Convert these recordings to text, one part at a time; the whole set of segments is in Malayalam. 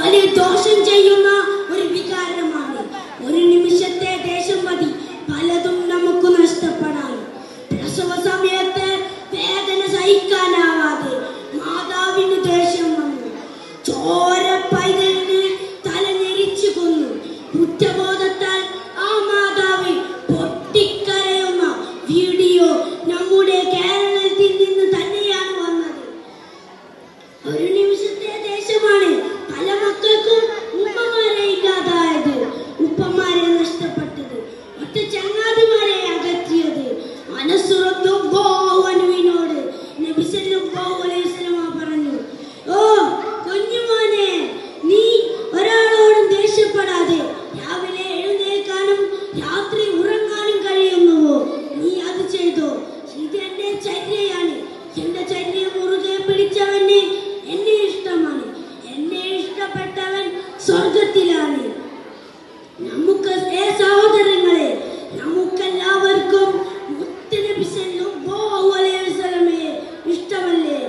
വലിയ ദോഷം ചെയ്യുന്ന ഒരു വികാരമാണ്. ഒരു നിമിഷത്തെ ദേഷ്യം മതി പലതും നമുക്ക് നഷ്ടപ്പെടാൻ. പ്രസവ സമയത്ത് വേദന സഹിക്കാനാവാതെ മാതാവിന് ദേഷ്യം വന്നു. ചോര പൈതലിനെ തലഞ്ഞെരിച്ചു കൊന്നു. കുറ്റബോധത്താൽ ആ മാതാവ് പൊട്ടിക്കരയുന്ന വീഡിയോ നമ്മുടെ കേരളത്തിൽ നിന്ന് തന്നെയാണ് വന്നത്. ഒരു നിമിഷത്തെ ദേശമാണ് പല മക്കൾക്കും ഉമ്മമാരെ ഇല്ലാതായത്, ഉപ്പമാരെ നഷ്ടപ്പെട്ടത്, ഒറ്റ ചങ്ങാതിമാരെ അകറ്റിയത്. മനസ്സുറന്നോട് നബി സല്ലല്ലാഹു അലൈഹി വസല്ലം പറഞ്ഞു, ഓ കുഞ്ഞുമോനെ, നീ ഒരാളോടും ദേഷ്യപ്പെടാതെ രാവിലെ എഴുന്നേൽക്കാനും രാത്രി ഉറങ്ങാനും കഴിയുന്നുവോ? നീ അത് ചെയ്തോ. ഇത് എന്റെ ചര്യയാണ്. എന്റെ ചര്യ മുറുകെ പിടിച്ചവന് എന്നെ ഇഷ്ടമാണ്. എന്നെ ഇഷ്ടപ്പെട്ടവൻ സ്വർഗത്തിലാണ്. നമുക്ക് സഹോദരങ്ങളെ, നമുക്കെല്ലാവർക്കും മുത്തുനബി സല്ലല്ലാഹു അലൈഹി വസല്ലമയെ ഇഷ്ടമല്ലേ?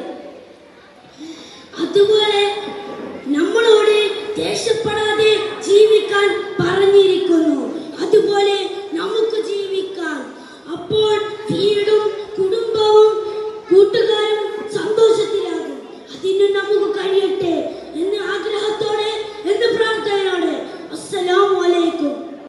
അതുപോലെ നമ്മളോട് ദേഷ്യപ്പെടാതെ ജീവിക്കാൻ പറഞ്ഞിരിക്കുന്നു. അതുപോലെ നമുക്ക് ജീവിക്കാം. അപ്പോൾ വീടും